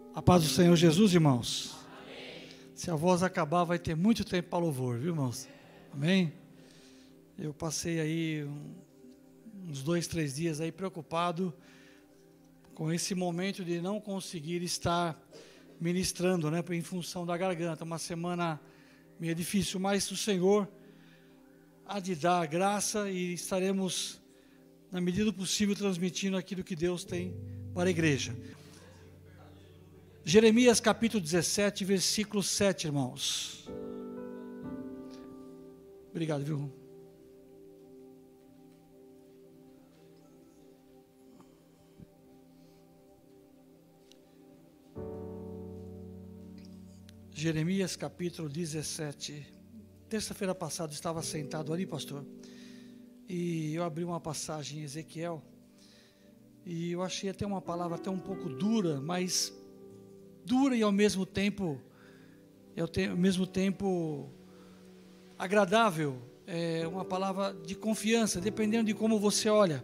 A paz do Senhor Jesus, irmãos. Amém. Se a voz acabar, vai ter muito tempo para louvor, viu, irmãos? Amém? Eu passei aí uns 2, 3 dias aí preocupado com esse momento de não conseguir estar ministrando, né, em função da garganta. Uma semana meio difícil, mas o Senhor há de dar graça e estaremos, na medida do possível, transmitindo aquilo que Deus tem para a igreja. Jeremias capítulo 17, versículo 7, irmãos. Obrigado, viu? Jeremias capítulo 17. Terça-feira passada eu estava sentado ali, pastor, e eu abri uma passagem em Ezequiel, e eu achei até uma palavra até um pouco dura, mas dura e ao mesmo tempo agradável, é uma palavra de confiança, dependendo de como você olha.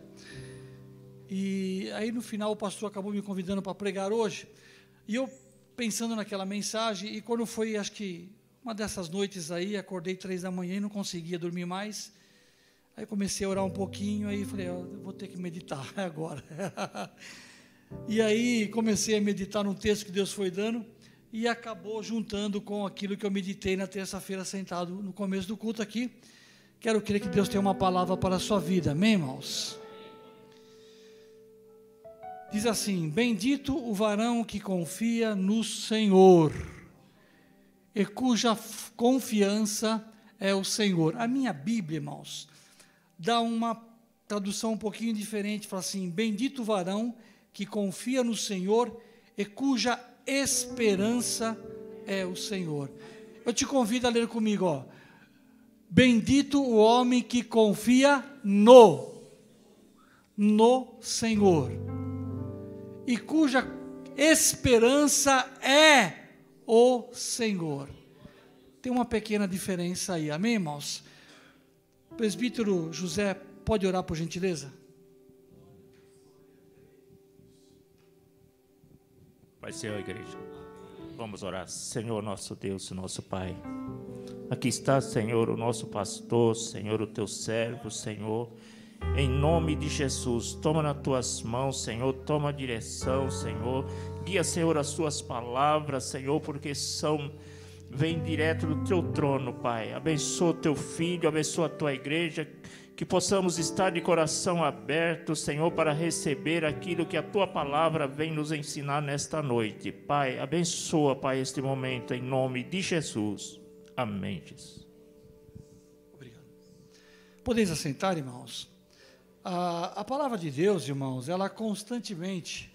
E aí no final o pastor acabou me convidando para pregar hoje, e eu pensando naquela mensagem, e quando foi, acho que uma dessas noites aí, acordei 3 da manhã e não conseguia dormir mais, aí comecei a orar um pouquinho, aí falei, eu vou ter que meditar agora. E aí comecei a meditar num texto que Deus foi dando, e acabou juntando com aquilo que eu meditei na terça-feira sentado no começo do culto aqui. Quero crer que Deus tenha uma palavra para a sua vida, amém, irmãos? Diz assim: bendito o varão que confia no Senhor, e cuja confiança é o Senhor. A minha Bíblia, irmãos, dá uma tradução um pouquinho diferente, fala assim: bendito o varão que confia no Senhor e cuja esperança é o Senhor. Eu te convido a ler comigo, ó. Bendito o homem que confia no Senhor, e cuja esperança é o Senhor. Tem uma pequena diferença aí, amém, irmãos? Presbítero José, pode orar por gentileza? Pai, Senhor, igreja, vamos orar. Senhor, nosso Deus, nosso Pai, aqui está, Senhor, o nosso pastor, Senhor, o teu servo, Senhor, em nome de Jesus, toma nas tuas mãos, Senhor, toma a direção, Senhor, guia, Senhor, as tuas palavras, Senhor, porque vem direto do teu trono, Pai. Abençoa o teu filho, abençoa a tua igreja, que possamos estar de coração aberto, Senhor, para receber aquilo que a tua palavra vem nos ensinar nesta noite. Pai, abençoa, Pai, este momento, em nome de Jesus. Amém, Jesus. Obrigado. Podeis assentar, irmãos? A palavra de Deus, irmãos, ela constantemente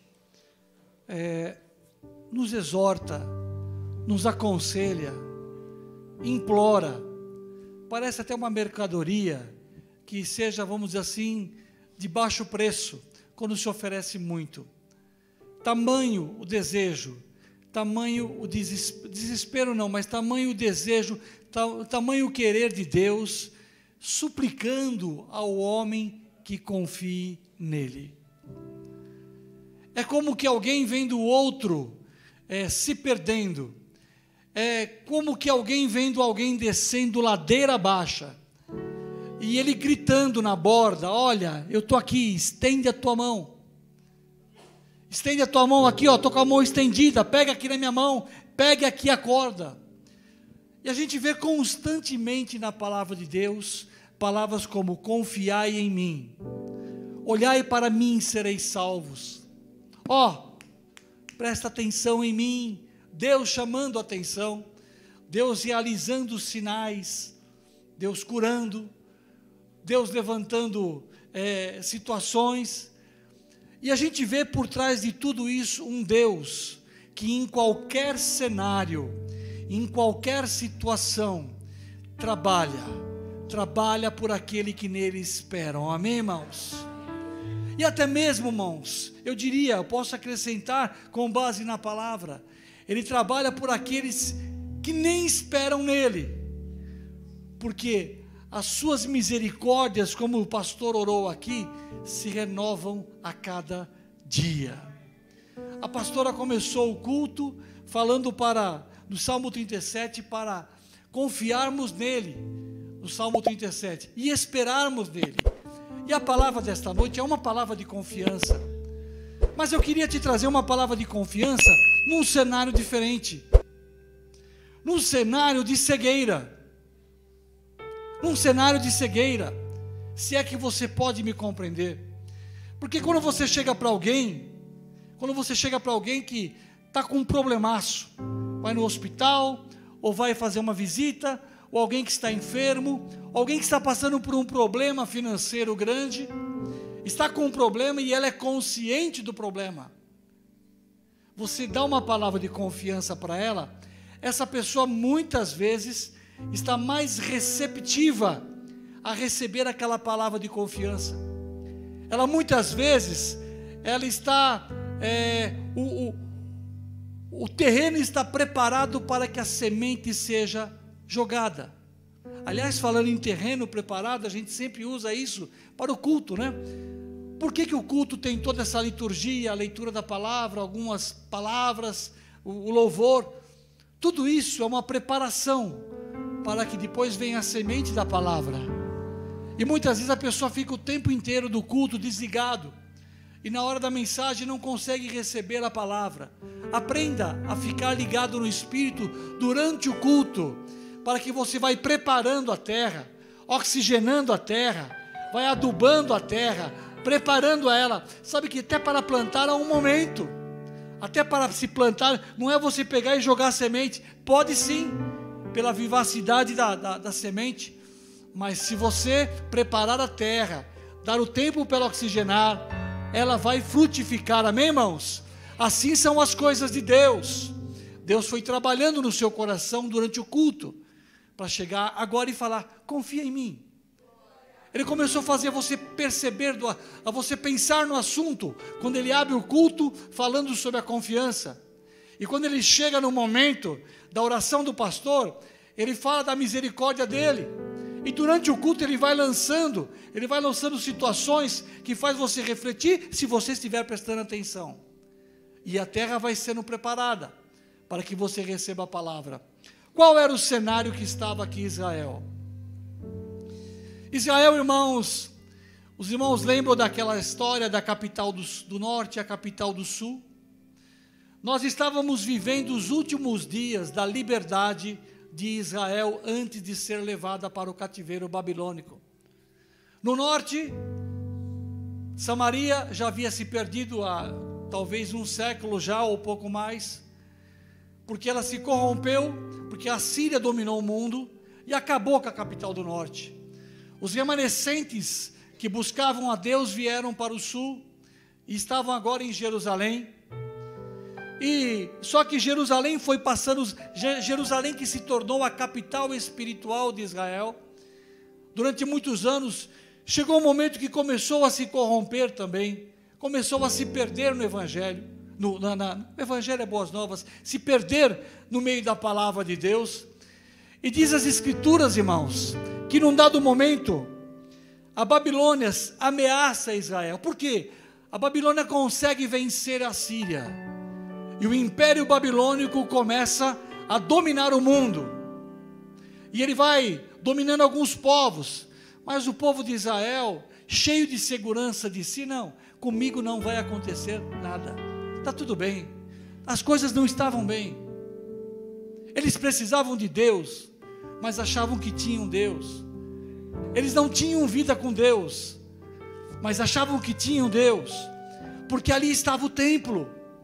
nos exorta, nos aconselha, implora. Parece até uma mercadoria que seja, vamos dizer assim, de baixo preço, quando se oferece muito. Tamanho o desejo, tamanho o desespero não, mas tamanho o desejo, tamanho o querer de Deus, suplicando ao homem que confie nele. É como que alguém vendo o outro se perdendo, é como que alguém vendo alguém descendo ladeira abaixo, e ele gritando na borda: olha, eu estou aqui, estende a tua mão aqui, ó, estou com a mão estendida, pega aqui na minha mão, pegue aqui a corda. E a gente vê constantemente na palavra de Deus, palavras como: confiai em mim, olhai para mim, sereis salvos. Ó, presta atenção em mim. Deus chamando a atenção, Deus realizando os sinais, Deus curando, Deus levantando situações. E a gente vê por trás de tudo isso um Deus que em qualquer cenário, em qualquer situação, trabalha por aquele que nele esperam, amém, irmãos? E até mesmo, irmãos, eu diria, eu posso acrescentar com base na palavra, ele trabalha por aqueles que nem esperam nele, porque as suas misericórdias, como o pastor orou aqui, se renovam a cada dia. A pastora começou o culto falando no Salmo 37, para confiarmos nele, no Salmo 37, e esperarmos nele. E a palavra desta noite é uma palavra de confiança. Mas eu queria te trazer uma palavra de confiança num cenário diferente. Num cenário de cegueira. Num cenário de cegueira. Se é que você pode me compreender. Porque quando você chega para alguém que está com um problemaço, vai no hospital, ou vai fazer uma visita, ou alguém que está enfermo, alguém que está passando por um problema financeiro grande, está com um problema e ela é consciente do problema. Você dá uma palavra de confiança para ela, essa pessoa muitas vezes está mais receptiva a receber aquela palavra de confiança. Ela muitas vezes, ela está, o terreno está preparado para que a semente seja jogada. Aliás, falando em terreno preparado, a gente sempre usa isso para o culto, né? Por que o culto tem toda essa liturgia, a leitura da palavra, algumas palavras, o louvor? Tudo isso é uma preparação para que depois venha a semente da palavra. E muitas vezes a pessoa fica o tempo inteiro do culto desligado, e na hora da mensagem não consegue receber a palavra. Aprenda a ficar ligado no Espírito durante o culto, para que você vai preparando a terra, oxigenando a terra, vai adubando a terra, preparando ela. Sabe que até para plantar há um momento, até para se plantar, não é você pegar e jogar a semente, pode sim, pela vivacidade da semente, mas se você preparar a terra, dar o tempo para ela oxigenar, ela vai frutificar, amém, irmãos? Assim são as coisas de Deus. Deus foi trabalhando no seu coração durante o culto, para chegar agora e falar, confia em mim. Ele começou a fazer você perceber, a você pensar no assunto, quando ele abre o culto, falando sobre a confiança. E quando ele chega no momento da oração do pastor, ele fala da misericórdia dele. E durante o culto ele vai lançando situações que faz você refletir, se você estiver prestando atenção. E a terra vai sendo preparada, para que você receba a palavra. Qual era o cenário que estava aqui em Israel? Israel, irmãos, os irmãos lembram daquela história da capital do norte e a capital do sul? Nós estávamos vivendo os últimos dias da liberdade de Israel antes de ser levada para o cativeiro babilônico. No norte, Samaria já havia se perdido há talvez um século já, ou pouco mais, porque ela se corrompeu, porque a Síria dominou o mundo e acabou com a capital do norte. Os remanescentes que buscavam a Deus vieram para o sul e estavam agora em Jerusalém. E só que Jerusalém foi passando, Jerusalém que se tornou a capital espiritual de Israel, durante muitos anos, chegou um momento que começou a se corromper também, começou a se perder no Evangelho, no Evangelho é boas novas, se perder no meio da palavra de Deus. E diz as Escrituras, irmãos, que num dado momento, a Babilônia ameaça Israel. Por quê? A Babilônia consegue vencer a Síria, e o Império Babilônico começa a dominar o mundo, e ele vai dominando alguns povos, mas o povo de Israel, cheio de segurança de si, não, comigo não vai acontecer nada, está tudo bem, as coisas não estavam bem, eles precisavam de Deus, mas achavam que tinham Deus, eles não tinham vida com Deus, mas achavam que tinham Deus, porque ali estava o templo,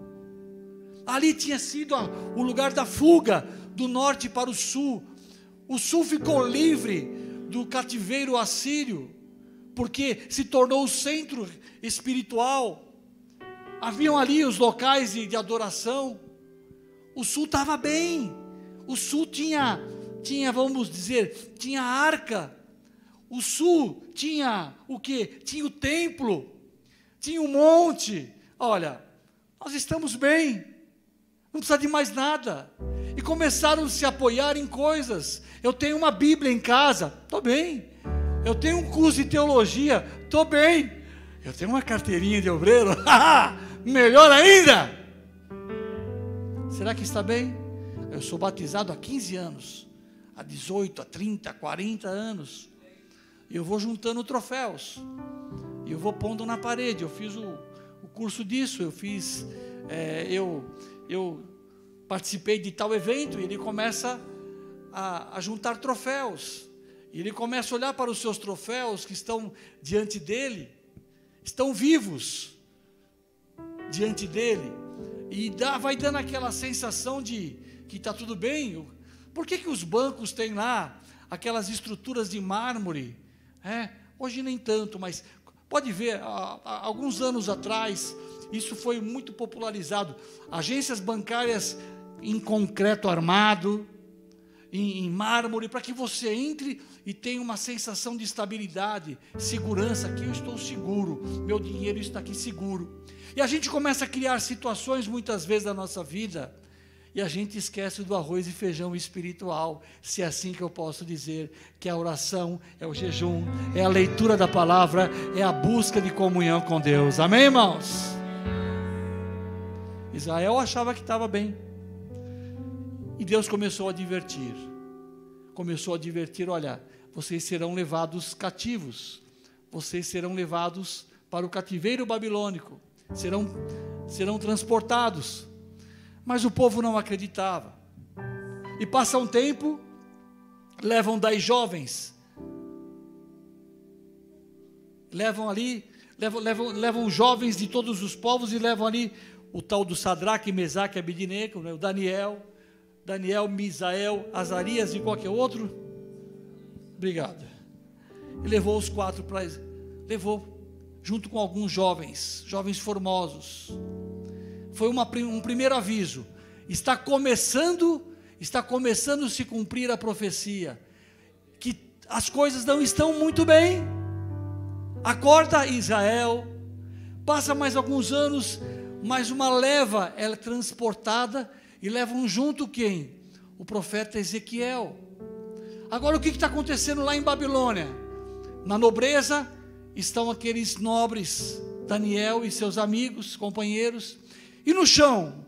ali tinha sido o lugar da fuga do norte para o sul ficou livre do cativeiro assírio, porque se tornou o centro espiritual, haviam ali os locais de adoração, o sul estava bem, o sul tinha, vamos dizer, tinha arca, o sul tinha o quê? Tinha o templo, tinha um monte, olha, nós estamos bem, não precisa de mais nada, e começaram a se apoiar em coisas, eu tenho uma Bíblia em casa, estou bem, eu tenho um curso de teologia, estou bem, eu tenho uma carteirinha de obreiro, melhor ainda, Será que está bem? Eu sou batizado há 15 anos, há 18, há 30, há 40 anos. E eu vou juntando troféus. E eu vou pondo na parede. Eu fiz o curso disso, eu participei de tal evento, e ele começa a juntar troféus. E ele começa a olhar para os seus troféus que estão diante dele, estão vivos diante dele, e vai dando aquela sensação de que está tudo bem. Por que os bancos têm lá aquelas estruturas de mármore? Hoje nem tanto, mas pode ver, há alguns anos atrás, isso foi muito popularizado. Agências bancárias em concreto armado, em mármore, para que você entre e tenha uma sensação de estabilidade, segurança. Aqui eu estou seguro, meu dinheiro está aqui seguro. E a gente começa a criar situações muitas vezes na nossa vida, e a gente esquece do arroz e feijão espiritual, se é assim que eu posso dizer, que a oração, é o jejum, é a leitura da palavra, é a busca de comunhão com Deus. Amém, irmãos? Israel achava que estava bem, e Deus começou a advertir, olha, vocês serão levados cativos, vocês serão levados para o cativeiro babilônico, serão transportados. Mas o povo não acreditava. E passa um tempo, levam 10 jovens, levam jovens de todos os povos, e levam ali o tal do Sadraque, Mesaque e Abednego, o Daniel, Misael, Azarias e qualquer outro. Obrigado. E levou os 4 junto com alguns jovens formosos. Foi um primeiro aviso. Está começando a se cumprir a profecia, que as coisas não estão muito bem. Acorda, Israel. Passa mais alguns anos, mais uma leva é transportada, e levam junto quem? O profeta Ezequiel. Agora, o que está acontecendo lá em Babilônia? Na nobreza estão aqueles nobres, Daniel e seus amigos, companheiros. E no chão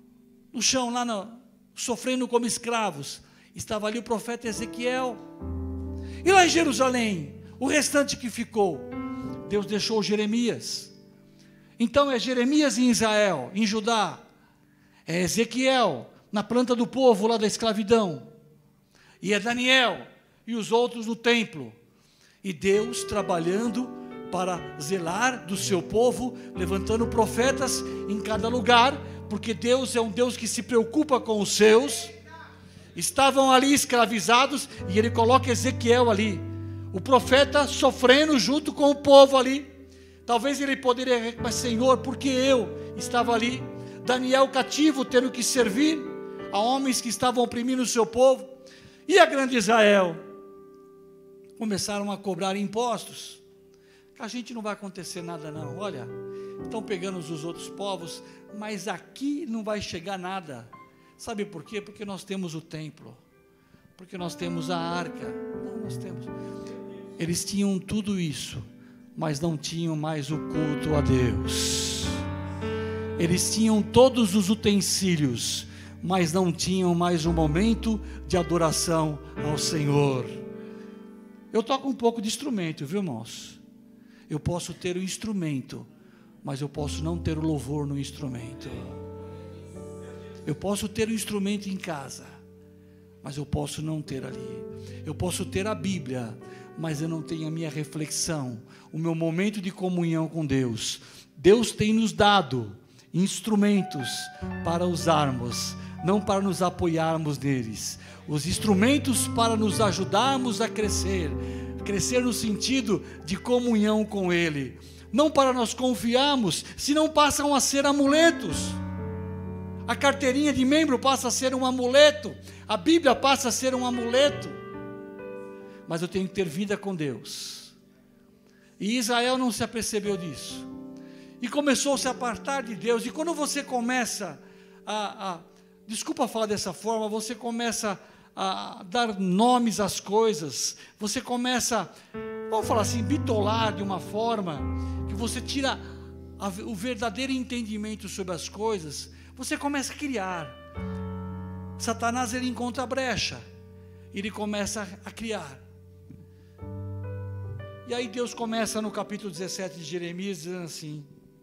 lá sofrendo como escravos, estava ali o profeta Ezequiel. E lá em Jerusalém, o restante que ficou, Deus deixou Jeremias. Então é Jeremias em Israel, em Judá, é Ezequiel na planta do povo lá da escravidão, e é Daniel e os outros no templo, e Deus trabalhando para zelar do seu povo, levantando profetas em cada lugar, porque Deus é um Deus que se preocupa com os seus. Estavam ali escravizados, e Ele coloca Ezequiel ali, o profeta sofrendo junto com o povo ali. Talvez ele poderia, mas Senhor, porque eu estava ali? Daniel cativo, tendo que servir a homens que estavam oprimindo o seu povo. E a grande Israel? Começaram a cobrar impostos. A gente não vai acontecer nada não, olha, estão pegando os outros povos, mas aqui não vai chegar nada. Sabe por quê? Porque nós temos o templo, porque nós temos a arca. Não, nós temos. Eles tinham tudo isso, mas não tinham mais o culto a Deus. Eles tinham todos os utensílios, mas não tinham mais um momento de adoração ao Senhor. Eu toco um pouco de instrumento, viu, irmãos? Eu posso ter o instrumento, mas eu posso não ter o louvor no instrumento. Eu posso ter o instrumento em casa, mas eu posso não ter ali. Eu posso ter a Bíblia, mas eu não tenho a minha reflexão, o meu momento de comunhão com Deus. Deus tem nos dado instrumentos para usarmos, não para nos apoiarmos neles. Os instrumentos para nos ajudarmos a crescer no sentido de comunhão com Ele, não para nós confiarmos, senão passam a ser amuletos. A carteirinha de membro passa a ser um amuleto, a Bíblia passa a ser um amuleto, mas eu tenho que ter vida com Deus. E Israel não se apercebeu disso, e começou a se apartar de Deus. E quando você começa desculpa falar dessa forma, você começa a dar nomes às coisas, você começa, vamos falar assim, bitolar de uma forma que você tira o verdadeiro entendimento sobre as coisas. Você começa a criar, Satanás, ele encontra a brecha, ele começa a criar. E aí Deus começa no capítulo 17 de Jeremias, dizendo assim: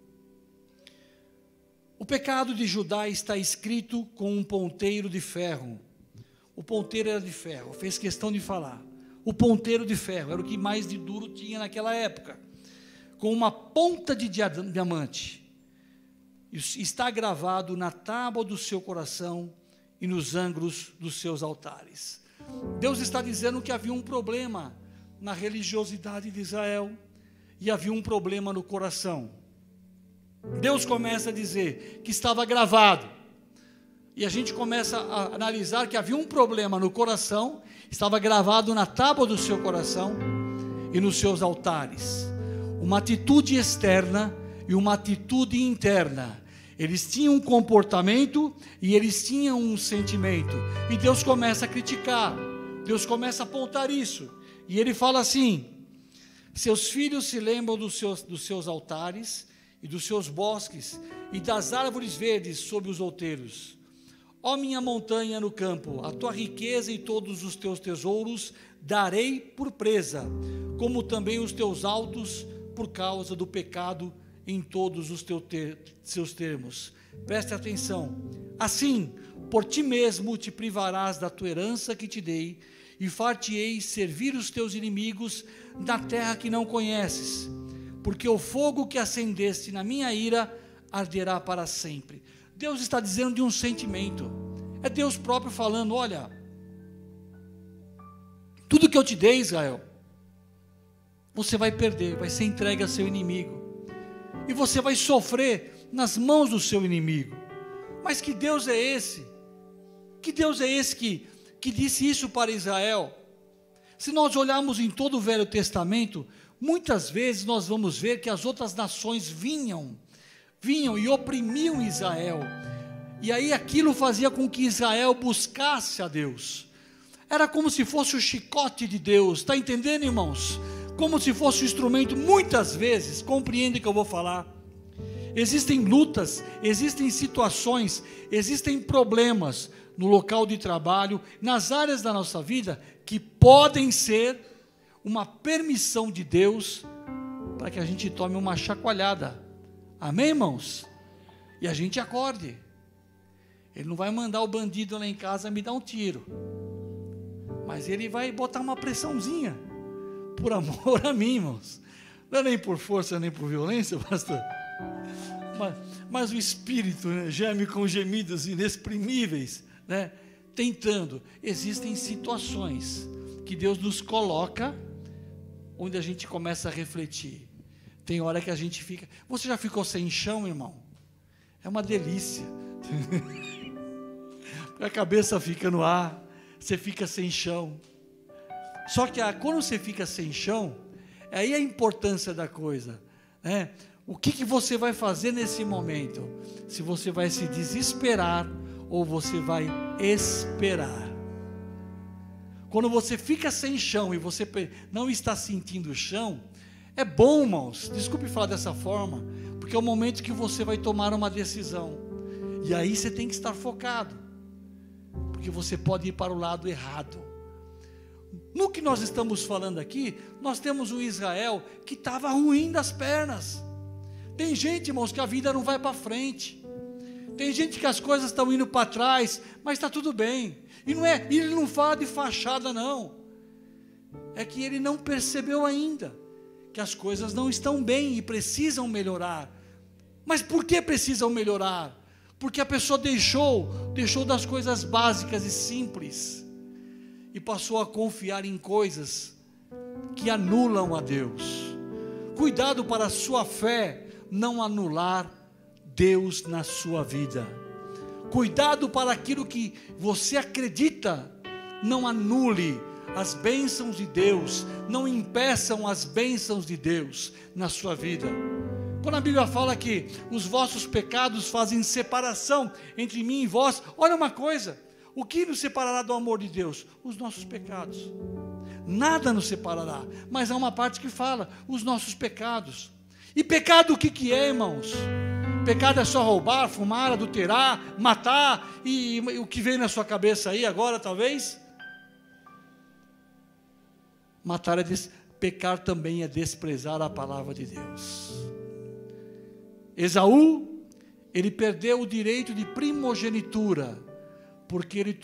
o pecado de Judá está escrito com um ponteiro de ferro. O ponteiro era de ferro, fez questão de falar. O ponteiro de ferro era o que mais de duro tinha naquela época, com uma ponta de diamante. Está gravado na tábua do seu coração e nos ângulos dos seus altares. Deus está dizendo que havia um problema na religiosidade de Israel e havia um problema no coração. Deus começa a dizer que estava gravado, e a gente começa a analisar que havia um problema no coração, estava gravado na tábua do seu coração e nos seus altares. Uma atitude externa e uma atitude interna. Eles tinham um comportamento e eles tinham um sentimento, e Deus começa a criticar, Deus começa a apontar isso, e ele fala assim: seus filhos se lembram dos seus altares e dos seus bosques e das árvores verdes sob os outeiros. Ó minha montanha no campo, a tua riqueza e todos os teus tesouros darei por presa, como também os teus altos por causa do pecado em todos os seus termos. Preste atenção. Assim, por ti mesmo te privarás da tua herança que te dei, e far-te-ei servir os teus inimigos na terra que não conheces, porque o fogo que acendeste na minha ira arderá para sempre. Deus está dizendo de um sentimento, é Deus próprio falando: olha, tudo que eu te dei, Israel, você vai perder, vai ser entregue a seu inimigo, e você vai sofrer nas mãos do seu inimigo. Mas que Deus é esse? Que Deus é esse que disse isso para Israel? Se nós olharmos em todo o Velho Testamento, muitas vezes nós vamos ver que as outras nações vinham e oprimiam Israel, e aí aquilo fazia com que Israel buscasse a Deus. Era como se fosse o chicote de Deus, está entendendo, irmãos? Como se fosse um instrumento. Muitas vezes, compreende o que eu vou falar, existem lutas, existem situações, existem problemas no local de trabalho, nas áreas da nossa vida, que podem ser uma permissão de Deus para que a gente tome uma chacoalhada. Amém, irmãos? E a gente acorde. Ele não vai mandar o bandido lá em casa me dar um tiro, mas ele vai botar uma pressãozinha, por amor a mim, irmãos. Não é nem por força, nem por violência, pastor. Mas o Espírito, né, geme com gemidos inexprimíveis, né, tentando. Existem situações que Deus nos coloca, onde a gente começa a refletir. Tem hora que a gente fica... Você já ficou sem chão, irmão? É uma delícia. A cabeça fica no ar, você fica sem chão. Só que quando você fica sem chão, aí a importância da coisa, né? O que você vai fazer nesse momento? Se você vai se desesperar ou você vai esperar. Quando você fica sem chão e você não está sentindo o chão, é bom, irmãos, desculpe falar dessa forma, porque é o momento que você vai tomar uma decisão, e aí você tem que estar focado, porque você pode ir para o lado errado. No que nós estamos falando aqui, nós temos um Israel que estava ruim das pernas. Tem gente, irmãos, que a vida não vai para frente. Tem gente que as coisas estão indo para trás, mas está tudo bem. E ele não fala de fachada, não. É que ele não percebeu ainda que as coisas não estão bem e precisam melhorar. Mas por que precisam melhorar? Porque a pessoa deixou das coisas básicas e simples e passou a confiar em coisas que anulam a Deus. Cuidado para a sua fé não anular Deus na sua vida. Cuidado para aquilo que você acredita não anule as bênçãos de Deus, não impeçam as bênçãos de Deus na sua vida. Quando a Bíblia fala que os vossos pecados fazem separação entre mim e vós, olha uma coisa: o que nos separará do amor de Deus? Os nossos pecados. Nada nos separará, mas há uma parte que fala, os nossos pecados. E pecado o que é, irmãos? Pecado é só roubar, fumar, adulterar, matar, e o que vem na sua cabeça aí agora, talvez? Pecar também é desprezar a palavra de Deus. Esaú, ele perdeu o direito de primogenitura, porque ele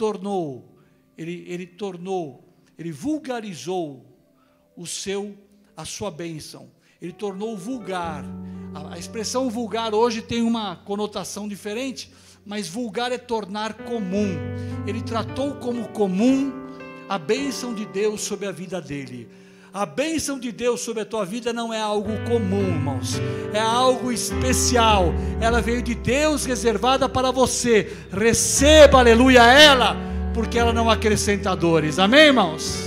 vulgarizou a sua bênção, ele tornou vulgar. A expressão vulgar hoje tem uma conotação diferente, mas vulgar é tornar comum. Ele tratou como comum a bênção de Deus sobre a vida dele. A bênção de Deus sobre a tua vida não é algo comum, irmãos, é algo especial. Ela veio de Deus, reservada para você. Receba, aleluia, ela, porque ela não acrescenta dores. Amém, irmãos?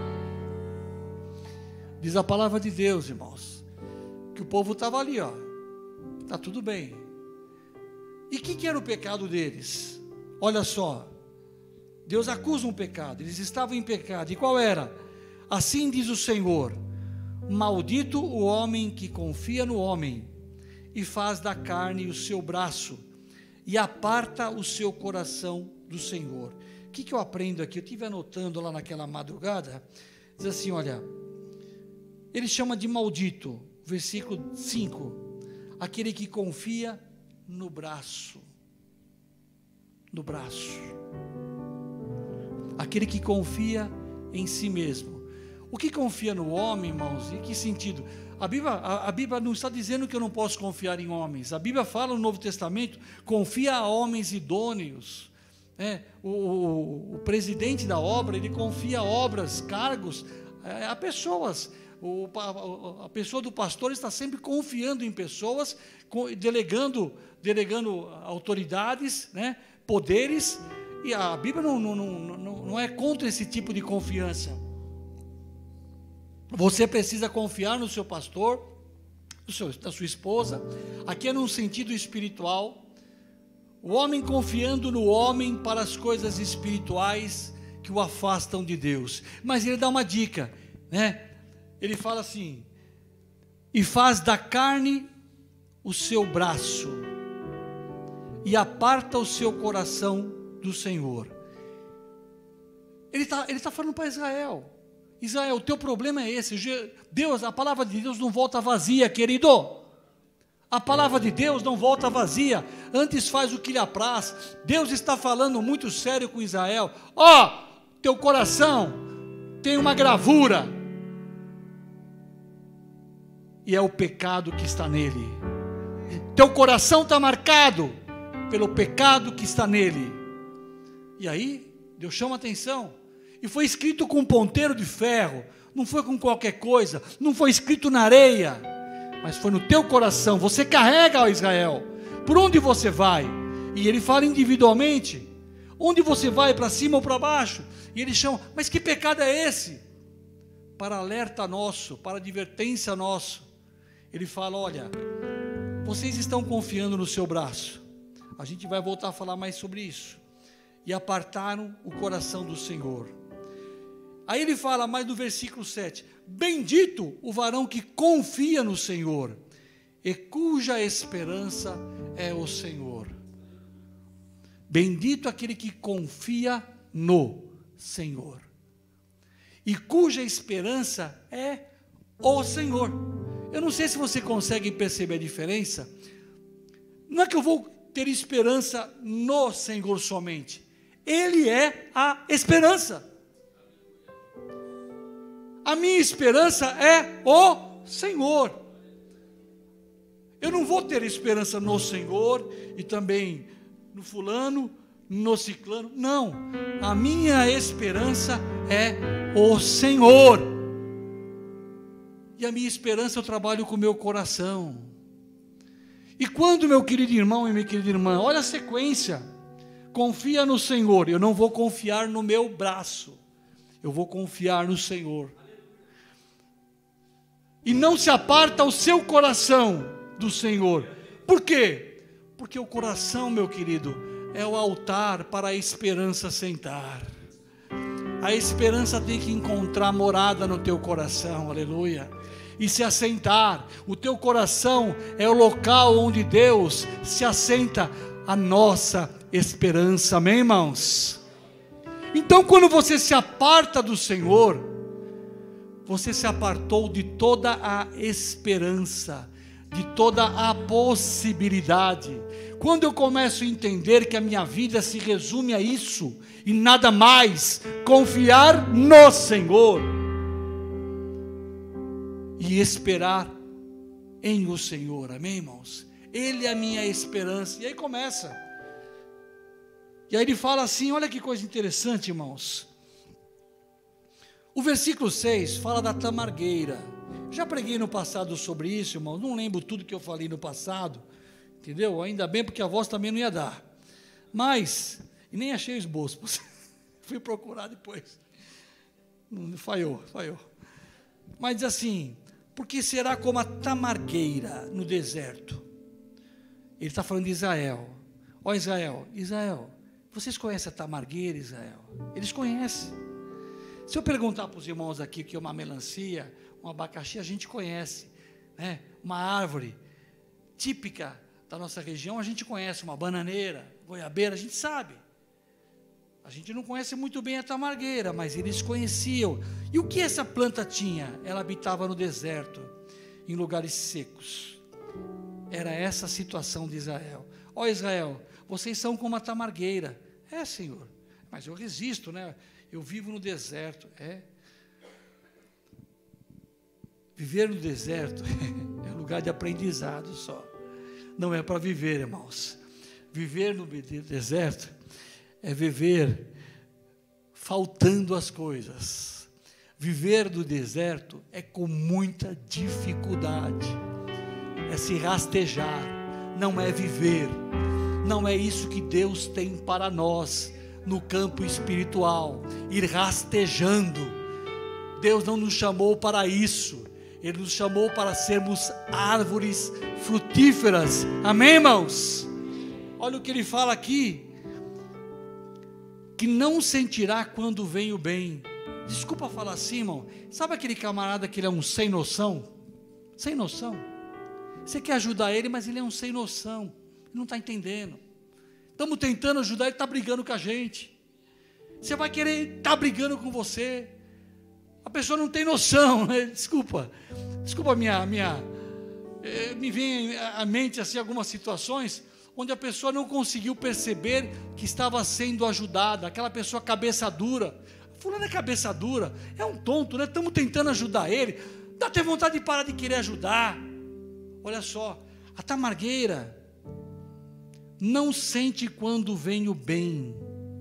Diz a palavra de Deus, irmãos, que o povo estava ali, ó, está tudo bem. E o que era o pecado deles? Olha só, Deus acusa um pecado, eles estavam em pecado, e qual era? Assim diz o Senhor: maldito o homem que confia no homem, e faz da carne o seu braço, e aparta o seu coração do Senhor. O que eu aprendo aqui? Eu estive anotando lá naquela madrugada, diz assim, olha, ele chama de maldito, versículo 5, aquele que confia no braço, aquele que confia em si mesmo. O que confia no homem, irmãos, em que sentido? A Bíblia não está dizendo que eu não posso confiar em homens. A Bíblia fala no Novo Testamento, confia a homens idôneos. O presidente da obra, ele confia obras, cargos a pessoas. A pessoa do pastor está sempre confiando em pessoas, delegando autoridades, poderes, e a Bíblia não é contra esse tipo de confiança. Você precisa confiar no seu pastor, da sua esposa. Aqui é num sentido espiritual. O homem confiando no homem para as coisas espirituais que o afastam de Deus. Mas ele dá uma dica, Ele fala assim: e faz da carne o seu braço, e aparta o seu coração do Senhor. Ele tá falando para Israel: Israel, o teu problema é esse. Deus, a palavra de Deus não volta vazia, querido. A palavra de Deus não volta vazia, antes faz o que lhe apraz. Deus está falando muito sério com Israel. Teu coração tem uma gravura, e é o pecado que está nele. Teu coração está marcado pelo pecado que está nele. E aí, Deus chama atenção. E foi escrito com um ponteiro de ferro, não foi com qualquer coisa, não foi escrito na areia, mas foi no teu coração. Você carrega, ó Israel, por onde você vai? E ele fala individualmente, onde você vai, para cima ou para baixo? E ele chama, mas que pecado é esse? Para alerta nosso, para advertência nosso. Ele fala, olha, vocês estão confiando no seu braço. A gente vai voltar a falar mais sobre isso. E apartaram o coração do Senhor. Aí ele fala mais no versículo 7, bendito o varão que confia no Senhor, e cuja esperança é o Senhor. Bendito aquele que confia no Senhor, e cuja esperança é o Senhor. Eu não sei se você consegue perceber a diferença. Não é que eu vou ter esperança no Senhor somente, Ele é a esperança. A minha esperança é o Senhor. Eu não vou ter esperança no Senhor e também no fulano, no ciclano. Não, a minha esperança é o Senhor. E a minha esperança eu trabalho com o meu coração. E quando, meu querido irmão e minha querida irmã, olha a sequência: confia no Senhor. Eu não vou confiar no meu braço, eu vou confiar no Senhor. E não se aparta o seu coração do Senhor. Por quê? Porque o coração, meu querido, é o altar para a esperança sentar. A esperança tem que encontrar morada no teu coração, aleluia. e se assentar. O teu coração é o local onde Deus se assenta a nossa esperança, amém, irmãos? Então, quando você se aparta do Senhor, você se apartou de toda a esperança, de toda a possibilidade. Quando eu começo a entender que a minha vida se resume a isso, e nada mais, confiar no Senhor, e esperar em o Senhor, amém, irmãos? Ele é a minha esperança. E aí começa. E aí ele fala assim, olha que coisa interessante, irmãos. O versículo 6 fala da tamargueira. Já preguei no passado sobre isso, irmão. Não lembro tudo que eu falei no passado, entendeu? Ainda bem, porque a voz também não ia dar. Mas, e nem achei o esboço. Fui procurar depois. Falhou. Mas diz assim, porque será como a tamargueira no deserto. Ele está falando de Israel. Ó Israel, vocês conhecem a tamargueira, Israel? Eles conhecem. Se eu perguntar para os irmãos aqui o que é uma melancia, um abacaxi, a gente conhece, né? Uma árvore típica da nossa região, a gente conhece, uma bananeira, goiabeira, a gente sabe. A gente não conhece muito bem a tamargueira, mas eles conheciam. E o que essa planta tinha? Ela habitava no deserto, em lugares secos. Era essa a situação de Israel. Ó Israel, vocês são como a tamargueira. É, Senhor, mas eu resisto, né? Eu vivo no deserto. Viver no deserto é lugar de aprendizado só. Não é para viver, irmãos. Viver no deserto é viver faltando as coisas. Viver no deserto é com muita dificuldade. É se rastejar, não é viver. Não é isso que Deus tem para nós no campo espiritual, ir rastejando. Deus não nos chamou para isso. Ele nos chamou para sermos árvores frutíferas. Amém, irmãos? Olha o que ele fala aqui. Que não sentirá quando vem o bem. Desculpa falar assim, irmão. Sabe aquele camarada que ele é um sem noção? Sem noção. Você quer ajudar ele, mas ele é um sem noção. Ele não está entendendo. Estamos tentando ajudar, ele está brigando com a gente. Você vai querer estar brigando com você. A pessoa não tem noção, né? Desculpa me vem à mente assim algumas situações onde a pessoa não conseguiu perceber que estava sendo ajudada. Aquela pessoa cabeça dura. Fulano é cabeça dura, é um tonto, né? Estamos tentando ajudar ele. Dá até vontade de parar de querer ajudar. Olha só, a tamargueira não sente quando vem o bem,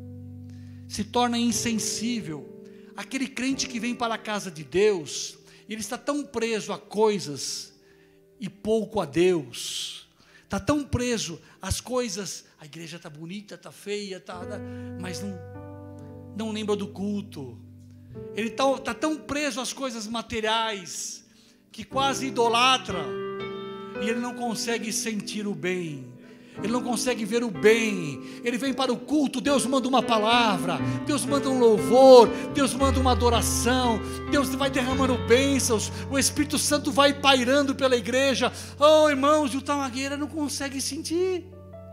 se torna insensível. Aquele crente que vem para a casa de Deus, ele está tão preso a coisas e pouco a Deus, está tão preso às coisas. A igreja está bonita, está feia, mas não lembra do culto. Ele está tão preso às coisas materiais que quase idolatra, e ele não consegue sentir o bem. Ele não consegue ver o bem. Ele vem para o culto, Deus manda uma palavra, Deus manda um louvor, Deus manda uma adoração, Deus vai derramando bênçãos, o Espírito Santo vai pairando pela igreja. Oh, irmãos, e o tamargueira não consegue sentir.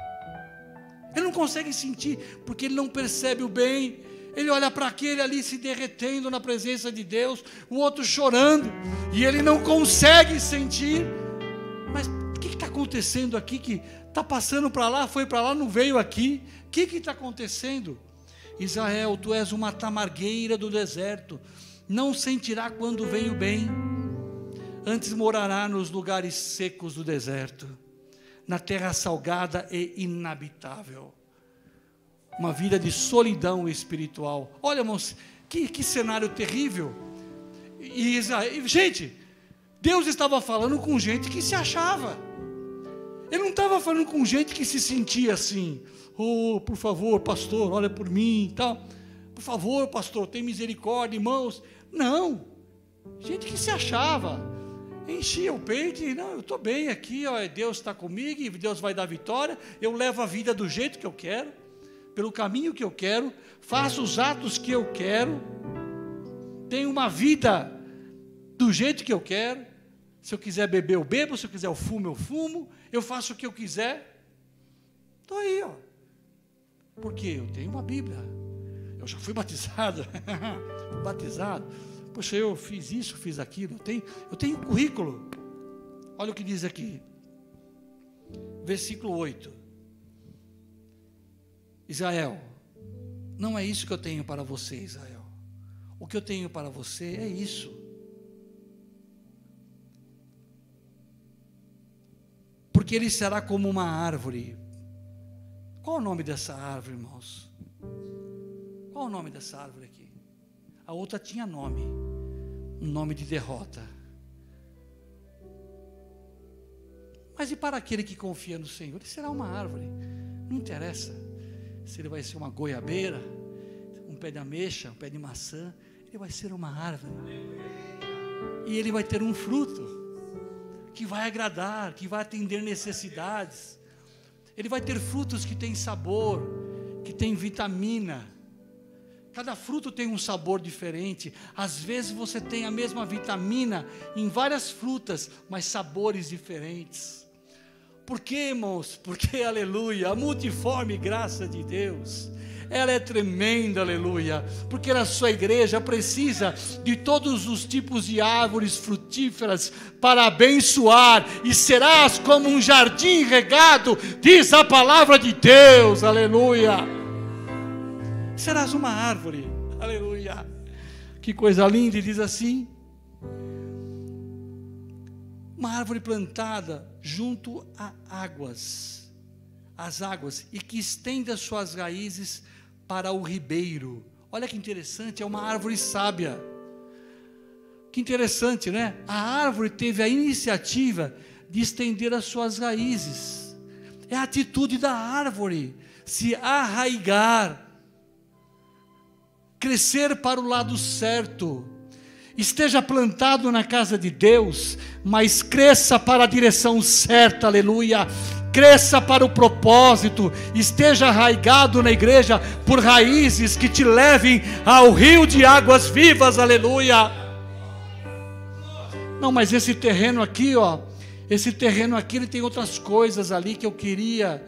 Ele não consegue sentir, porque ele não percebe o bem. Ele olha para aquele ali se derretendo na presença de Deus, o outro chorando, e ele não consegue sentir. Mas o que está acontecendo aqui que está passando para lá, foi para lá, não veio aqui? O que está acontecendo? Israel, tu és uma tamargueira do deserto, não sentirá quando vem o bem, antes morará nos lugares secos do deserto, na terra salgada e inabitável. Uma vida de solidão espiritual. Olha, irmãos, que cenário terrível. E Israel, gente, Deus estava falando com gente que se achava. Ele não estava falando com gente que se sentia assim. Oh, por favor, pastor, olha por mim e tal. Por favor, pastor, tem misericórdia, irmãos. Não. Gente que se achava. Enchia o peito e, não, eu estou bem aqui, ó, Deus está comigo e Deus vai dar vitória. Eu levo a vida do jeito que eu quero, pelo caminho que eu quero, faço os atos que eu quero, tenho uma vida do jeito que eu quero. Se eu quiser beber, eu bebo. Se eu quiser eu fumo. Eu faço o que eu quiser. Estou aí, ó. Porque eu tenho uma Bíblia. Eu já fui batizado. Fui batizado. Poxa, eu fiz isso, fiz aquilo. Eu tenho um currículo. Olha o que diz aqui. Versículo 8. Israel, não é isso que eu tenho para você, Israel. O que eu tenho para você é isso. Porque ele será como uma árvore. Qual o nome dessa árvore, irmãos? Qual o nome dessa árvore aqui? A outra tinha nome. Um nome de derrota. Mas e para aquele que confia no Senhor? Ele será uma árvore. Não interessa se ele vai ser uma goiabeira, um pé de ameixa, um pé de maçã. Ele vai ser uma árvore. E ele vai ter um fruto que vai agradar, que vai atender necessidades. Ele vai ter frutos que têm sabor, que têm vitamina. Cada fruto tem um sabor diferente. Às vezes você tem a mesma vitamina em várias frutas, mas sabores diferentes. Por quê, irmãos? Porque, aleluia, a multiforme graça de Deus, ela é tremenda, aleluia, porque a sua igreja precisa de todos os tipos de árvores frutíferas para abençoar, e serás como um jardim regado, diz a palavra de Deus, aleluia. Serás uma árvore, aleluia. Que coisa linda, e diz assim: uma árvore plantada junto a águas, as águas, e que estende as suas raízes para o ribeiro. Olha que interessante, é uma árvore sábia. Que interessante, né? A árvore teve a iniciativa de estender as suas raízes. É a atitude da árvore, se arraigar, crescer para o lado certo. Esteja plantado na casa de Deus, mas cresça para a direção certa, aleluia. Cresça para o propósito, esteja arraigado na igreja por raízes que te levem ao rio de águas vivas, aleluia. Não, mas esse terreno aqui, ó, esse terreno aqui, ele tem outras coisas ali que eu queria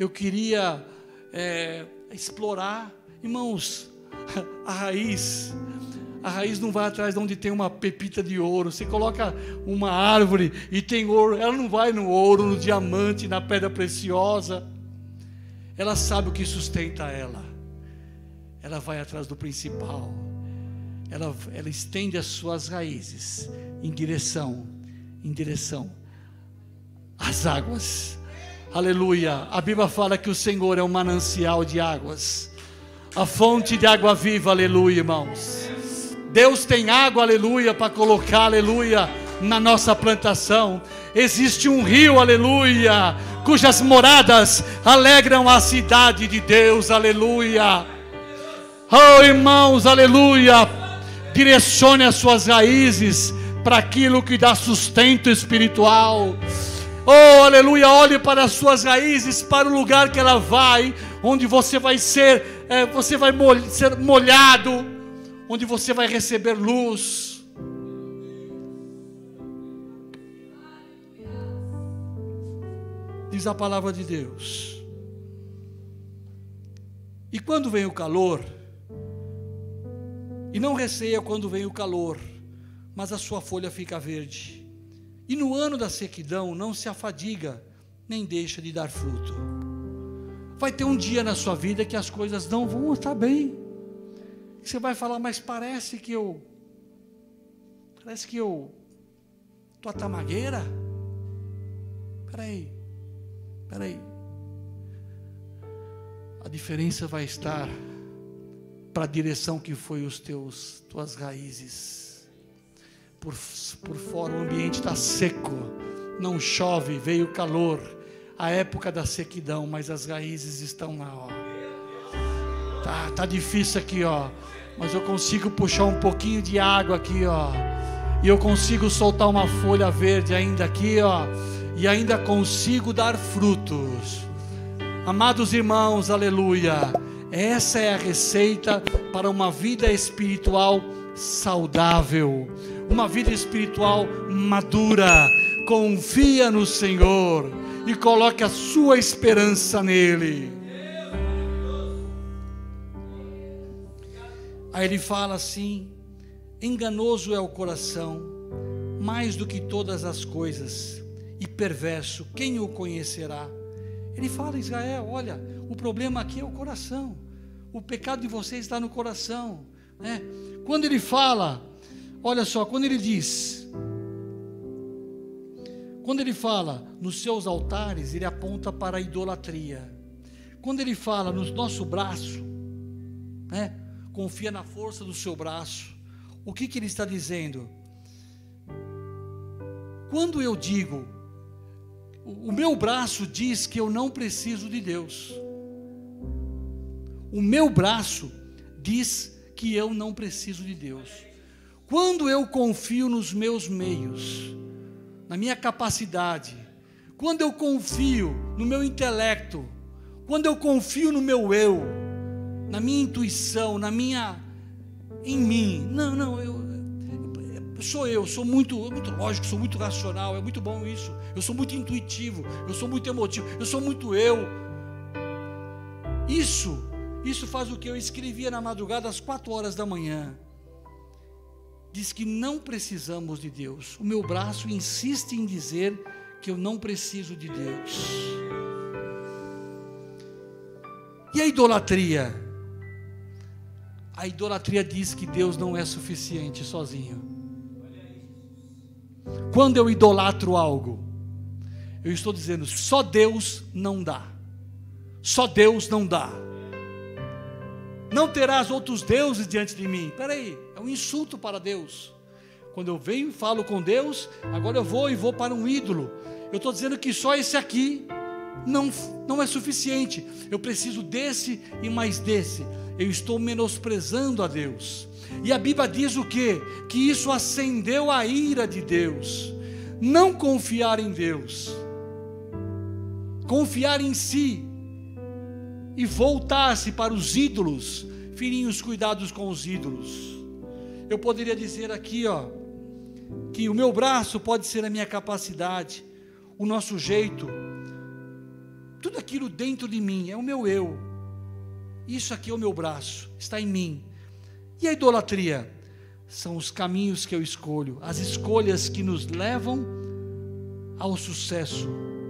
explorar. Irmãos, a raiz não vai atrás de onde tem uma pepita de ouro. Você coloca uma árvore e tem ouro, ela não vai no ouro, no diamante, na pedra preciosa. Ela sabe o que sustenta ela. Ela vai atrás do principal. Ela estende as suas raízes em direção às águas. Aleluia. A Bíblia fala que o Senhor é um manancial de águas, a fonte de água viva, aleluia, irmãos. Deus tem água, aleluia, para colocar, aleluia, na nossa plantação. Existe um rio, aleluia, cujas moradas alegram a cidade de Deus, aleluia. Oh, irmãos, aleluia, direcione as suas raízes para aquilo que dá sustento espiritual. Oh, aleluia, olhe para as suas raízes, para o lugar que ela vai, onde você vai ser molhado, onde você vai receber luz. Diz a palavra de Deus. E quando vem o calor, e não receia quando vem o calor, mas a sua folha fica verde. E no ano da sequidão não se afadiga, nem deixa de dar fruto. Vai ter um dia na sua vida que as coisas não vão estar bem. Você vai falar, mas parece que eu tô a tamagueira. Peraí. A diferença vai estar para a direção que foi tuas raízes. Por fora o ambiente está seco, não chove, veio calor, a época da sequidão, mas as raízes estão lá, ó. Tá difícil aqui, ó, mas eu consigo puxar um pouquinho de água aqui, ó, e eu consigo soltar uma folha verde ainda aqui, ó, e ainda consigo dar frutos. Amados irmãos, aleluia, essa é a receita para uma vida espiritual saudável, uma vida espiritual madura. Confia no Senhor e coloque a sua esperança nele. Aí ele fala assim: enganoso é o coração, mais do que todas as coisas, e perverso, quem o conhecerá? Ele fala: Israel, olha, o problema aqui é o coração, o pecado de vocês está no coração, né? Quando ele fala, olha só, quando ele fala nos seus altares, ele aponta para a idolatria. Quando ele fala no nosso braço, né, confia na força do seu braço, o que ele está dizendo? Quando eu digo, o meu braço diz que eu não preciso de Deus. O meu braço diz que eu não preciso de Deus. Quando eu confio nos meus meios, na minha capacidade, quando eu confio no meu intelecto, quando eu confio no meu eu, na minha intuição, em mim, eu sou muito lógico, sou muito racional, é muito bom isso, eu sou muito intuitivo, eu sou muito emotivo, eu sou muito eu. Isso faz o que eu escrevia na madrugada às 4 horas da manhã. Diz que não precisamos de Deus. O meu braço insiste em dizer que eu não preciso de Deus. E a idolatria? A idolatria diz que Deus não é suficiente sozinho. Quando eu idolatro algo, eu estou dizendo: só Deus não dá. Só Deus não dá. Não terás outros deuses diante de mim. Espera aí, é um insulto para Deus. Quando eu venho e falo com Deus, agora eu vou para um ídolo. Eu estou dizendo que só esse aqui não é suficiente. Eu preciso desse e mais desse. Eu estou menosprezando a Deus. E a Bíblia diz o quê? Que isso acendeu a ira de Deus. Não confiar em Deus, confiar em si, e voltar-se para os ídolos. Filhinhos, cuidados com os ídolos. Eu poderia dizer aqui, que o meu braço pode ser a minha capacidade, o nosso jeito, tudo aquilo dentro de mim é o meu eu. Isso aqui é o meu braço, está em mim. E a idolatria? São os caminhos que eu escolho, as escolhas que nos levam ao sucesso.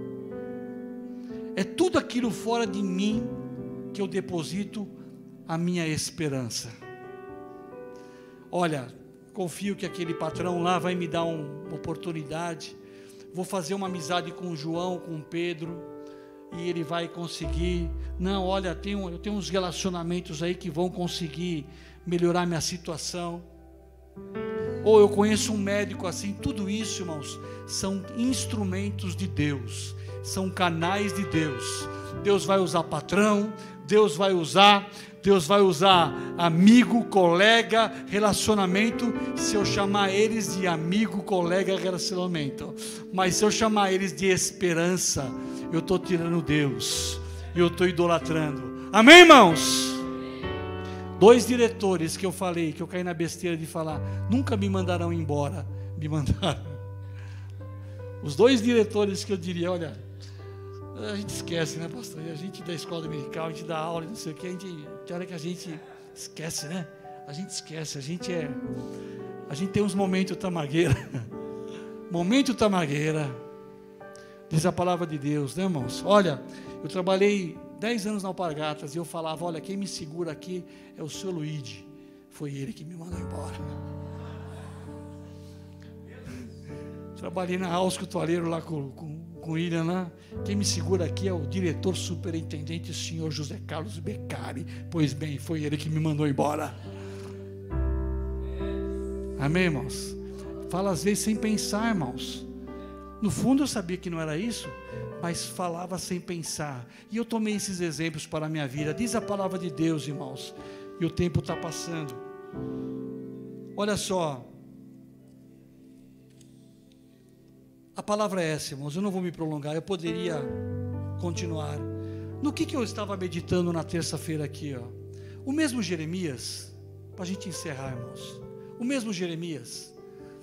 É tudo aquilo fora de mim que eu deposito a minha esperança. Olha, confio que aquele patrão lá vai me dar uma oportunidade, vou fazer uma amizade com o João, com o Pedro, e ele vai conseguir. Não, olha, eu tenho uns relacionamentos aí que vão conseguir melhorar minha situação. Ou eu conheço um médico assim. Tudo isso, irmãos, são instrumentos de Deus, são canais de Deus. Deus vai usar patrão, Deus vai usar amigo, colega, relacionamento, se eu chamar eles de amigo, colega, relacionamento. Mas se eu chamar eles de esperança, eu estou tirando Deus, eu estou idolatrando. Amém, irmãos? 2 diretores que eu falei, que eu caí na besteira de falar, nunca me mandarão embora, me mandaram. Os 2 diretores que eu diria, olha, a gente esquece, né, pastor? A gente da escola dominical, a gente dá aula, não sei o que, tem hora que a gente esquece, né? A gente esquece, a gente tem uns momentos tamargueira. Momento tamargueira, diz a palavra de Deus, né, irmãos? Olha, eu trabalhei 10 anos na Alpargatas e eu falava, olha, quem me segura aqui é o seu Luigi. Foi ele que me mandou embora. Trabalhei na Ausco Toalheiro lá com o William lá. Quem me segura aqui é o diretor superintendente, o senhor José Carlos Beccari. Pois bem, foi ele que me mandou embora. Amém, irmãos? Fala às vezes sem pensar, irmãos. No fundo eu sabia que não era isso, mas falava sem pensar. E eu tomei esses exemplos para a minha vida. Diz a palavra de Deus, irmãos. E o tempo está passando. Olha só. A palavra é essa, irmãos. Eu não vou me prolongar. Eu poderia continuar. No que eu estava meditando na terça-feira aqui, ó. O mesmo Jeremias, para a gente encerrar, irmãos. O mesmo Jeremias,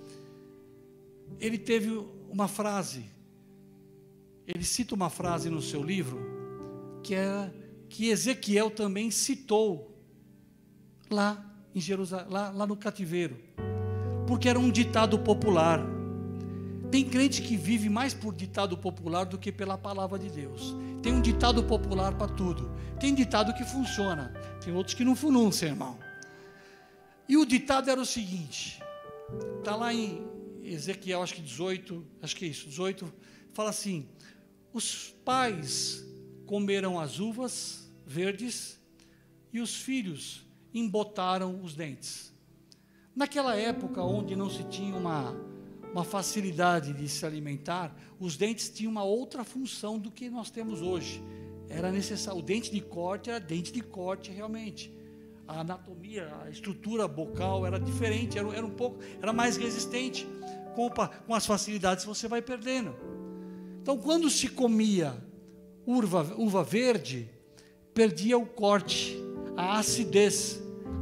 ele teve uma frase, ele cita uma frase no seu livro, que Ezequiel também citou lá em Jerusalém, lá no cativeiro, porque era um ditado popular. Tem crente que vive mais por ditado popular do que pela palavra de Deus. Tem um ditado popular para tudo. Tem ditado que funciona, tem outros que não funcionam, irmão. E o ditado era o seguinte, está lá em Ezequiel, acho que 18, acho que é isso, 18, fala assim: os pais comeram as uvas verdes e os filhos embotaram os dentes. Naquela época, onde não se tinha uma facilidade de se alimentar, os dentes tinham uma outra função do que nós temos hoje. Era necessário, o dente de corte era dente de corte realmente. A anatomia, a estrutura bucal era diferente, era mais resistente. Com as facilidades você vai perdendo. Então, quando se comia uva verde, perdia o corte, a acidez,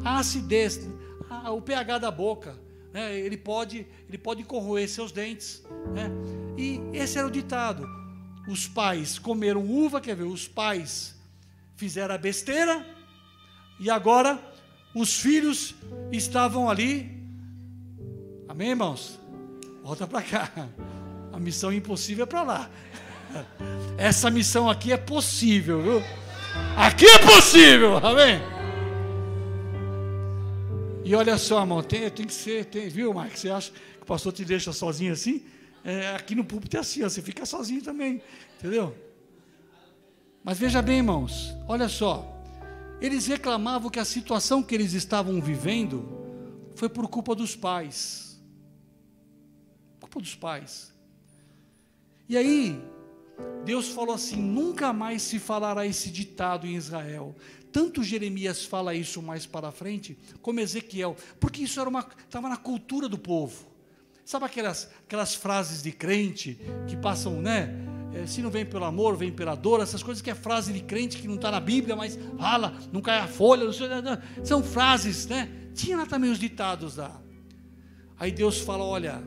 o pH da boca, né? Ele pode corroer seus dentes, né? E esse era o ditado. Os pais comeram uva, os pais fizeram a besteira, e agora os filhos estavam ali. Amém, irmãos? Volta para cá. A missão impossível é para lá. Essa missão aqui é possível, viu? Aqui é possível, amém? E olha só, irmão, tem que ser, viu, Marcos? Você acha que o pastor te deixa sozinho assim? Aqui no púlpito é assim, ó, você fica sozinho também, entendeu? Mas veja bem, irmãos, olha só. Eles reclamavam que a situação que eles estavam vivendo foi por culpa dos pais. Culpa dos pais. E aí, Deus falou assim: nunca mais se falará esse ditado em Israel. Tanto Jeremias fala isso mais para frente, como Ezequiel, porque isso estava na cultura do povo. Sabe aquelas frases de crente que passam, né? Se não vem pelo amor, vem pela dor. Essas coisas que é frase de crente que não está na Bíblia, mas fala, não cai a folha, não sei, são frases, né? Tinha lá também os ditados lá. Aí Deus fala: olha,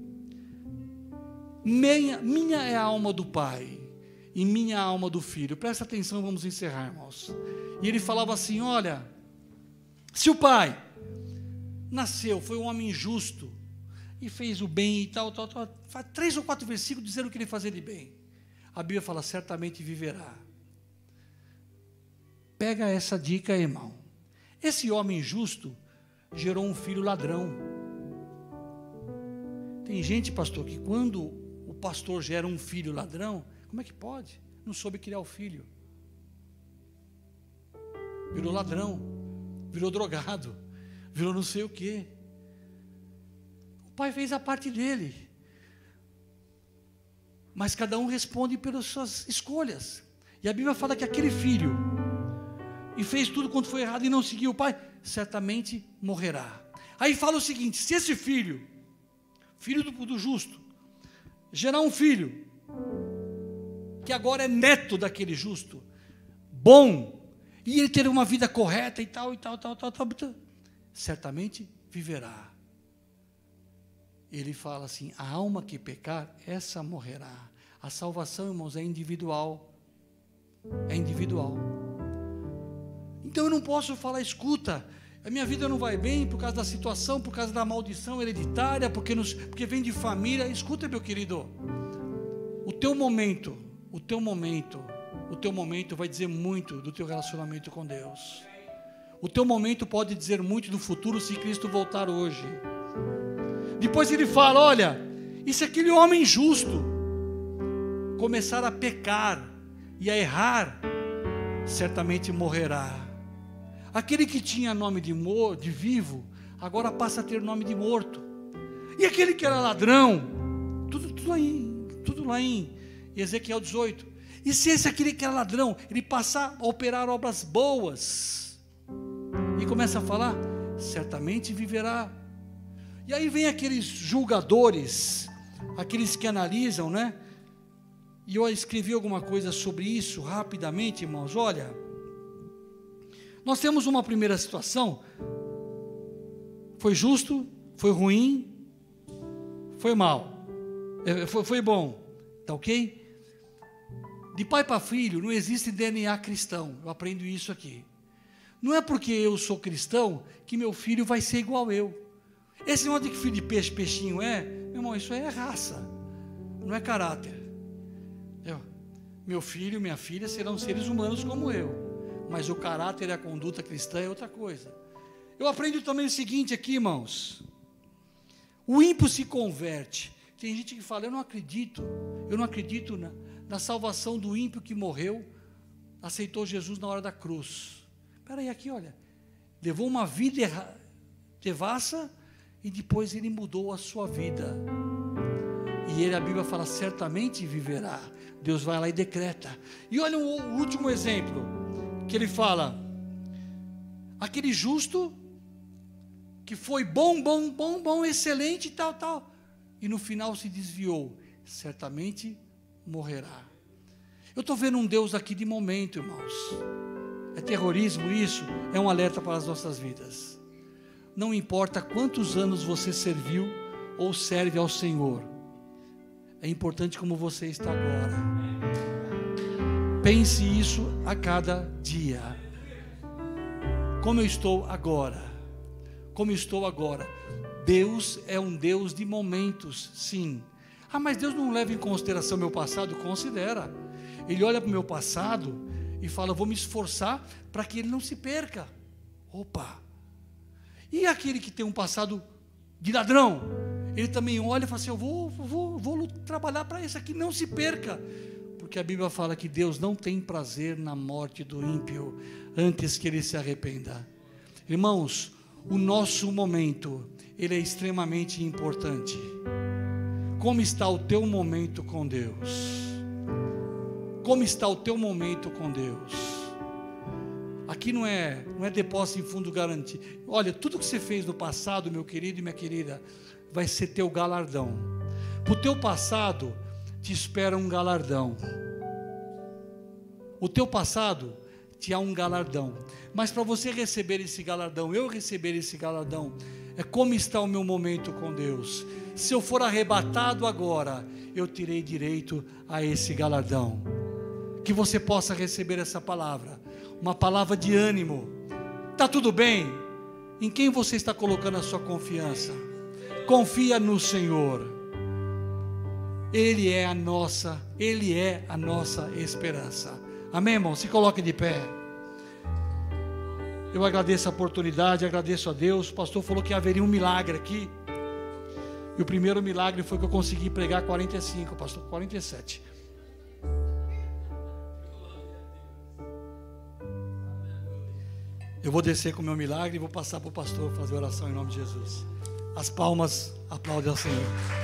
minha é a alma do pai e minha a alma do filho. Presta atenção, vamos encerrar, irmãos. E ele falava assim: olha, se o pai nasceu, foi um homem justo e fez o bem e tal, faz 3 ou 4 versículos dizendo que ele fazia de bem. A Bíblia fala: certamente viverá. Pega essa dica, irmão. Esse homem justo gerou um filho ladrão. Tem gente, pastor, que quando o pastor gera um filho ladrão, como é que pode? Não soube criar o filho. Virou ladrão, virou drogado, virou não sei o quê. O pai fez a parte dele. Mas cada um responde pelas suas escolhas. E a Bíblia fala que aquele filho, e fez tudo quanto foi errado e não seguiu o pai, certamente morrerá. Aí fala o seguinte: se esse filho do justo, gerar um filho, que agora é neto daquele justo, bom, e ele ter uma vida correta e tal, certamente viverá. Ele fala assim: a alma que pecar, essa morrerá. A salvação, irmãos, é individual. É individual. Então eu não posso falar: escuta, a minha vida não vai bem por causa da situação, por causa da maldição hereditária, porque vem de família. Escuta, meu querido, o teu momento vai dizer muito do teu relacionamento com Deus. O teu momento pode dizer muito do futuro se Cristo voltar hoje. Depois ele fala: olha, e se aquele homem justo começar a pecar e a errar, certamente morrerá. Aquele que tinha nome de vivo, agora passa a ter nome de morto. E aquele que era ladrão, tudo lá em Ezequiel 18. E se aquele que era ladrão, ele passar a operar obras boas, e começa a falar: certamente viverá. E aí vem aqueles julgadores, aqueles que analisam, né? E eu escrevi alguma coisa sobre isso rapidamente, irmãos. Olha, nós temos uma primeira situação: foi justo, Foi ruim? Foi mal? Foi bom? Tá ok? De pai para filho não existe DNA cristão. Eu aprendo isso aqui. Não é porque eu sou cristão que meu filho vai ser igual eu. Esse negócio de que filho de peixe, peixinho é, meu irmão, isso aí é raça, não é caráter. Meu filho e minha filha serão seres humanos como eu, mas o caráter e a conduta cristã é outra coisa. Eu aprendo também o seguinte aqui, irmãos: o ímpio se converte. Tem gente que fala, eu não acredito na salvação do ímpio que morreu, aceitou Jesus na hora da cruz. Espera aí, aqui olha, levou uma vida devassa e depois ele mudou a sua vida. E ele, a Bíblia fala, certamente viverá. Deus vai lá e decreta. E olha o último exemplo, que ele fala, aquele justo, que foi bom, excelente, tal, e no final se desviou, certamente morrerá. Eu estou vendo um Deus aqui de momento, irmãos. É terrorismo isso? É um alerta para as nossas vidas. Não importa quantos anos você serviu ou serve ao Senhor, é importante como você está agora. Pense isso a cada dia. Como eu estou agora? Como eu estou agora? Deus é um Deus de momentos, sim. Ah, mas Deus não leva em consideração meu passado? Considera. Ele olha para o meu passado e fala, vou me esforçar para que ele não se perca. Opa! E aquele que tem um passado de ladrão? Ele também olha e fala assim, eu vou trabalhar para esse aqui não se perca. Porque a Bíblia fala que Deus não tem prazer na morte do ímpio, antes que ele se arrependa. Irmãos, o nosso momento, ele é extremamente importante. Como está o teu momento com Deus? Como está o teu momento com Deus? Aqui não é depósito em fundo garantido. Olha, tudo que você fez no passado, meu querido e minha querida, vai ser teu galardão. Para o teu passado te espera um galardão. O teu passado te há um galardão. Mas para você receber esse galardão, eu receber esse galardão, é como está o meu momento com Deus. Se eu for arrebatado agora, eu terei direito a esse galardão. Que você possa receber essa palavra, uma palavra de ânimo. Está tudo bem? Em quem você está colocando a sua confiança? Confia no Senhor. Ele é a nossa esperança. Amém, irmão? Se coloque de pé. Eu agradeço a oportunidade, agradeço a Deus. O pastor falou que haveria um milagre aqui. E o primeiro milagre foi que eu consegui pregar 45, pastor, 47. Eu vou descer com o meu milagre e vou passar para o pastor fazer oração em nome de Jesus. As palmas aplaudem ao Senhor.